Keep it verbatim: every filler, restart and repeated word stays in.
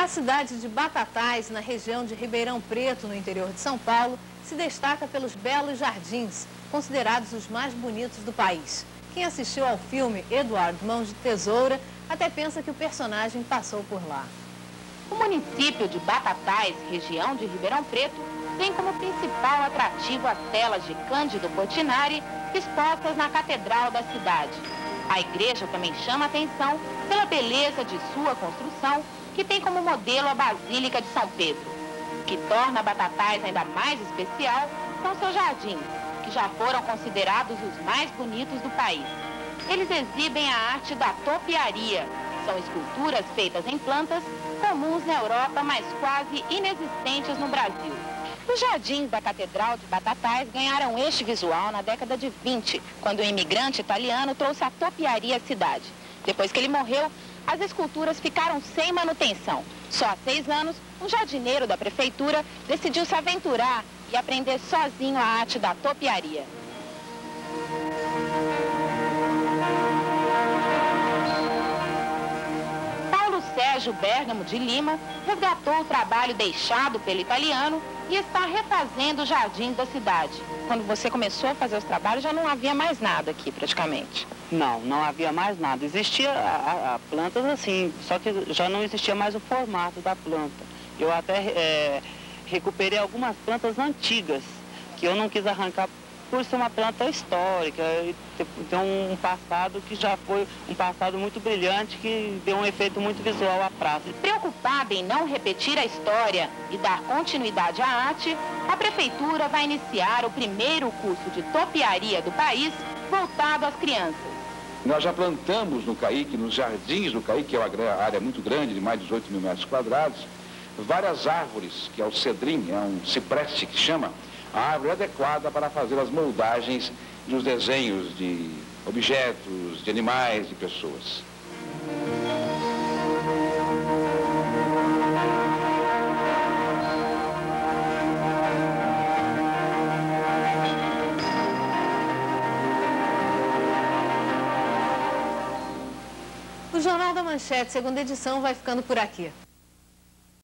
A cidade de Batatais, na região de Ribeirão Preto, no interior de São Paulo, se destaca pelos belos jardins, considerados os mais bonitos do país. Quem assistiu ao filme Eduardo Mãos de Tesoura até pensa que o personagem passou por lá. O município de Batatais, região de Ribeirão Preto, tem como principal atrativo as telas de Cândido Portinari expostas na catedral da cidade. A igreja também chama atenção pela beleza de sua construção, que tem como modelo a Basílica de São Pedro. O que torna Batatais ainda mais especial são seus jardins, que já foram considerados os mais bonitos do país. Eles exibem a arte da topiaria. São esculturas feitas em plantas, comuns na Europa, mas quase inexistentes no Brasil. Os jardins da Catedral de Batatais ganharam este visual na década de vinte, quando o imigrante italiano trouxe a topiaria à cidade. Depois que ele morreu, as esculturas ficaram sem manutenção. Só há seis anos, um jardineiro da prefeitura decidiu se aventurar e aprender sozinho a arte da topiaria. Paulo Sérgio Bergamo de Lima resgatou o trabalho deixado pelo italiano e está refazendo o jardim da cidade. Quando você começou a fazer os trabalhos, já não havia mais nada aqui, praticamente. Não, não havia mais nada. Existia a, a plantas assim, só que já não existia mais o formato da planta. Eu até é, recuperei algumas plantas antigas, que eu não quis arrancar por ser uma planta histórica, e tem um passado que já foi um passado muito brilhante, que deu um efeito muito visual à praça. Preocupada em não repetir a história e dar continuidade à arte, a prefeitura vai iniciar o primeiro curso de topiaria do país voltado às crianças. Nós já plantamos no Caique, nos jardins do Caique, que é uma área muito grande, de mais de dezoito mil metros quadrados, várias árvores, que é o cedrim, é um cipreste que chama, a árvore adequada para fazer as moldagens dos desenhos de objetos, de animais, de pessoas. O Jornal da Manchete, segunda edição, vai ficando por aqui.